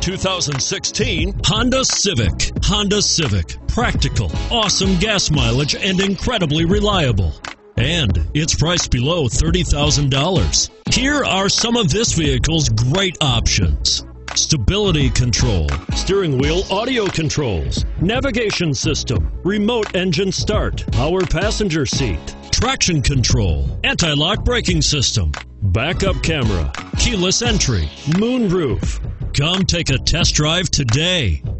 2016 Honda Civic. Honda Civic. Practical, awesome gas mileage, and incredibly reliable. And it's priced below $30,000. Here are some of this vehicle's great options: stability control, steering wheel audio controls, navigation system, remote engine start, power passenger seat, traction control, anti-lock braking system, backup camera, keyless entry, moonroof. Come take a test drive today.